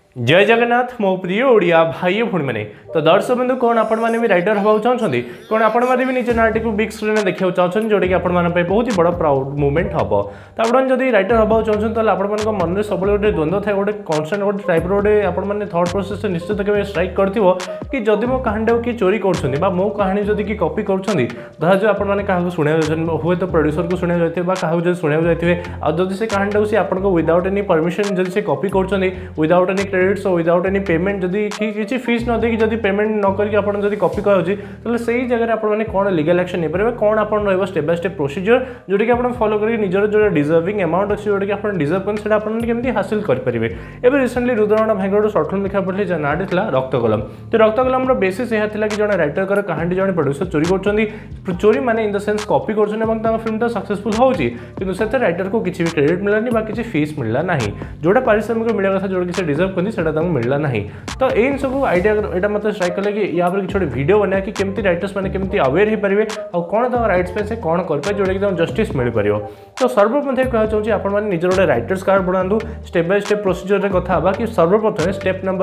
जय जगन्नाथ मो प्रिय ओडिया भाई भूणी मैंने तो दर्शक बंधु कौन आपण मैंने भी राइटर हवा चाहते कौन आपण मैंने भी निज नाटी को बिग स्क्रीन देखा चाहते जोटा कि आपण बहुत ही बड़ा प्राउड मूवमेंट हम तो आप राइटर हवा चाहते तो आप मन में सब गोटे द्वंद्व थाए गोटे कन्स्टाट गोटे टाइप गोटे आपने थॉट प्रोसेस निश्चित केवल स्ट्राइक कर कि जदि मो कहानी किए चोरी कर मो कहानी जदि कि कॉपी कर धर आपने क्या शुणा हुए तो प्रोड्यूसर को शुणा जाए क्या शुणा जाए आदि से कहानी सी आपको विदाउट एनी परमिशन जब से कॉपी कर without any credits without any payment जदि किसी फीस न देकी जदि पेमेंट न करके आपन जदि कॉपी कराउछि तो सही जगह आपन माने कोन लीगल एक्शन नै परबे कोन आपन रहबो स्टेप बाय स्टेप प्रोसीजर जोटी कि आपन फॉलो करके निजर जो डिजर्विंग अमाउंट अछि जोटी कि आपन डिजर्व करन सेटा आपन केमति हासिल कर परिबे। एबे रिसेंटली रुद्रनारायण भाईगोड शॉर्ट फिल्म देखा पड़ले जे नाडी थिला रक्त कलम तो रक्त कलम रो बेसिस एहा थिला कि जने राइटर कर कहानी जने प्रोड्यूसर चोरी करछन्ती चोरी माने इन द सेंस कॉपी करछन एवं ता फिल्म तो सक्सेसफुल होउछि किंतु सेते राइटर को किछि भी क्रेडिट मिललानी बा किछि फीस मिलला नाही जोटा पारिश्रमिक मिलवा कथा जोटा कि से डिजर्व करनी सेटा ताको मिलला नाही। तो इन सब आइडिया यहाँ मतलब स्ट्राइक कले कि या पर छोटे वीडियो बना कि केमती राइटर्स मैंने केमती अवेयर हो पारे और कौन तक राइट्स पे से कौन कर जोटा कि जस्टिस मिल पार। तो सर्वप्रथम कह चाहूँगी आप निजर गोटे राइटर्स कार्ड बनातु स्टेप बाय स्टेप प्रोसीजर रे कथा कि सर्वप्रथम स्टेप नंबर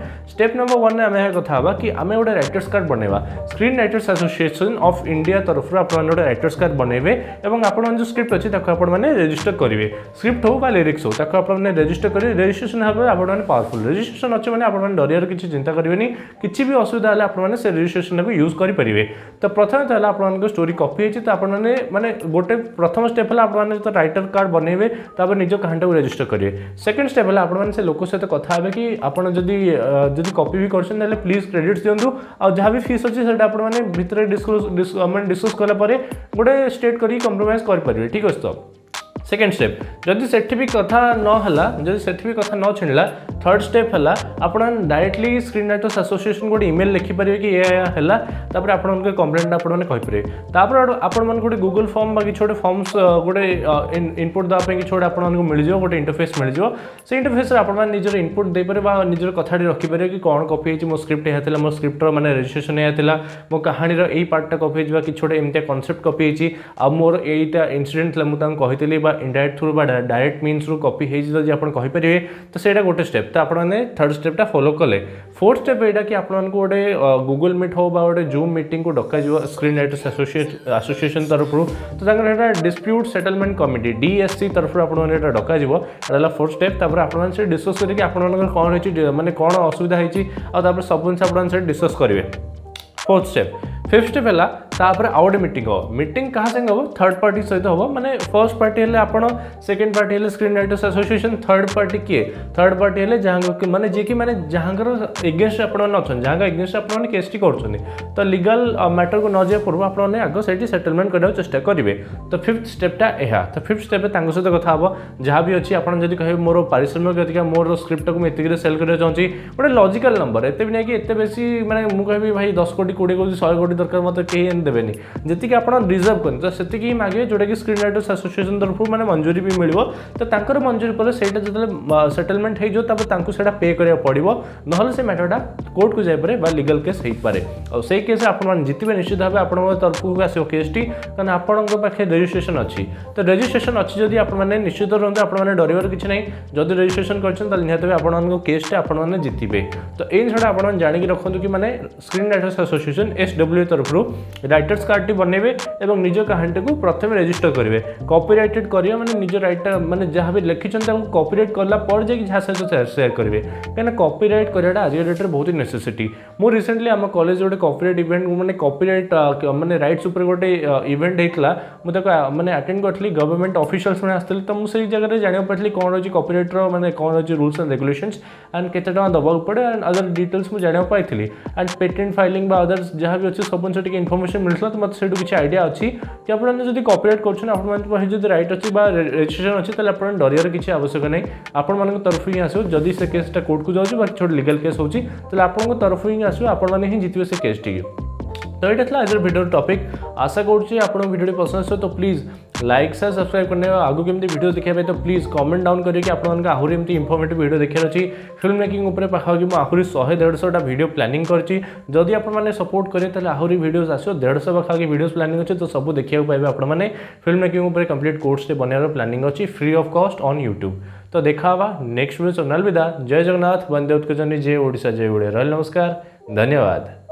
1 में आम कथा कि आम गोटे राइटर्स कार्ड बनवा screen writers association of India तरफ आप गोटे राइटर्स कार्ड बनइबे और आप जो स्क्रिप्ट अच्छी आपने रेजिस्टर करेंगे स्क्रिप्ट हो लिरिक्स हो आपने रेजिस्टर करेंगे रेजिस्ट्रेशन भाव आपने पावरफुल रेजिस्ट्रेशन अच्छे मैंने आप डरियार किसी चिंता करेंगे किसी भी असुविधा है आपने से रेजिस्ट्रेशन को यूज करेंगे। तो प्रथम तो आप स्टोरी कॉपी होती तो आपने माने गोटे प्रथम स्टेप है आपने तो राइटर कार्ड बनइबे तापर निज कहानी को रेजिस्टर करेंगे। सेकंड स्टेप है आपने से लोक सहित कथा है कि आपड़ जदि कॉपी भी कर प्लीज क्रेडिट्स दिंतु आ जहाँ भी फीस अच्छी से आपने भितर डिस्कस कलापर गोटे स्टेट कर कंप्रोमाइज करेंगे। ठीक अच्छे तो सेकेंड स्टेप जदि सेठी भी कथा नहला जदि सेठी भी कथा न छिणला थर्ड स्टेप है आप डायरेक्टली स्क्रीन राइटर्स एसोसिएशन गोटे ईमेल लिखिपारे कि यह है तापर आपन कंप्लेंट आपने कहींपे तापर आपण गोटे गूगल फॉर्म कि छोटे फॉर्म्स गोटे इनपुट देवाई कि छोटे आपको मिल जाए गोटे इंटरफेस मिल जाए से इंटरफेस आप निजर इनपुट देपर निजर कथा रखिपारे कि कौन कॉपी हो मो स्क्रिप्ट यह मो स्क्रिप्टर मैंने रजिस्ट्रेशन यह मो कहानी यही पार्टा कॉपी हो कि छोटे एमती कनसेप्ट कॉपी हो मोर यहीटा इनसीडेंट मुझे कही इनडायरेक्ट थ्रू डायरेक्ट मीन्स रू कॉपी होती आप कहींपारे तो सहीटा गोटे स्टेप तो आपने थर्ड स्टेपटा फॉलो कले। फोर्थ स्टेप यहाँ कि आपको गोटे गूगल मीट हो गोटे जूम मीटिंग को डक स्क्रीन राइटर्स एसोसिएशन तरफ तो डिस्प्यूट सेटलमेंट कमिटी DSC तरफ आपने डक फोर्थ स्टेप आपने डिस्कस करके आपंकर कौन रही मैंने कौन असुविधा होती सब जिन आप डिस्कस करेंगे। फोर्थ स्टेप फिफ्थ स्टेप है तापर आउ गोटे मीटिंग हो मीटिंग क्या संगे हम थर्ड पार्टी सहित हम माने फर्स्ट पार्टी है आपण सेकेंड पार्टी है screen writers association third party किए थर्ड पार्टी है जहाँ माने जी कि माने जहाँकर एगेन्स्ट आपन जहाँ एगेन्स्ट आपने केसटी कर तो लीगल मैटर को न जाए पूर्व आपने आग से सेटलमेंट करने चेष्टा करेंगे। तो फिफ्थ स्टेपटा यह तो फिफ्थ स्टेप सहित कथा हम जहाँ भी अच्छी आप जब कहे मोर पारिश्रमिक अधिक मोर स्क्रिप्ट को मुझे सेल करना चाहूँगी गोटे लॉजिकल नंबर एत भी नहीं कि एत बेसी मैंने मुझे कह भाई 10 कोटी 20 कोटी 100 कोटी दरकार मत कहीं देवेनि जी आप रिजर्व करें तो से मांगे जोटा कि स्क्रीन राइटर्स एसोसिएशन तरफ मैंने मंजूरी भी मिल तो मंजूरी पर सहीटा जो सेटलमेंट हो पे करा पड़ो ना से मैटरटा कोर्ट को जापे लीगल केस हो पाए और से केस आप जितने निश्चित भाव आप तरफ को आसो केसटी कारण आपण पाखे रजिस्ट्रेशन अच्छी तो रजिस्ट्रेशन अच्छी जदि आपने निश्चित रुहतु आपने डर किसी ना जदि रजिस्ट्रेशन कर निहत आपको केसटा आपने जितबे। तो ये छड़ा आप जाणी रखु कि मैंने स्क्रीन राइटर्स एसोसिएशन SWA तरफ राइटर्स कार्ड टी बनइबे और निज कहानी को प्रथम रेजिस्टर करेंगे कॉपीराइटेड करिए माने निज राइटर माने जहाँ भी लिखिं कॉपीराइट कला पर जहाँ सहित शेयर करेंगे कहीं कॉपीराइट कराटा आज डेट में बहुत ही नेसेसिटी। मु रिसेंटली आम कॉलेज गोटे कॉपीराइट इवेंट माने कॉपीराइट माने राइट्स उपर गोटे इवेंट होता मुझे माने अटेंड करी गवर्नमेंट ऑफिशियल्स मैंने आसते तो मुझे जगह जाना पारी कौन रही कॉपीराइटर माने कौन रही रूल्स एंड रेगुलेशंस एंड केते टका दबाक पड़े एंड अदर डिटेल्स मुझे जाना पाई एंड पेटेंट फाइलिंग अदर्स जहाँ भी अच्छे सब जिन इनफर्मेशन मिलता तो मतलब से किसी आइडिया अच्छी कि आपने कॉपीराइट कर राइट अच्छी रजिस्ट्रेशन अच्छी तो डरियार किसी आवश्यक नहीं आपण तरफ ही आसो जदि से केसटा कोर्ट को जाऊँ छोटे लीगल केस होती आपको तरफ ही आसो आपने ही जितने से केस टी। तो ये था आज वीडियो टॉपिक। आशा करुँच आपको वीडियो पसंद आस तो प्लीज लाइक से सब्सक्राइब करने आगू केमती वीडियो देखा तो प्लीज कमेंट डाउन करके आपको आहरी एमती इनफॉर्मेटिव वीडियो देखिए अच्छी फिल्म मेकिंग उपर पाखापाखि मुझे आहरी 100-150 वीडियो प्लानिंग करछि। जदि आपने सपोर्ट करें तो आहरी वीडियोस आसो 150 पाखापाखि वीडियोस प्लानिंग अच्छे तो सब देखा पाए आपने फिल्म मेकिंग उपर कंप्लीट कोर्स बनार प्लानिंग अच्छी free of cost on YouTube. तो देखा नेक्स्ट वीडियो चैनल विदा। जय जगन्नाथ, वंदे उत्कर्ष, जय ओडिशा, जय ओडिया। नमस्कार, धन्यवाद।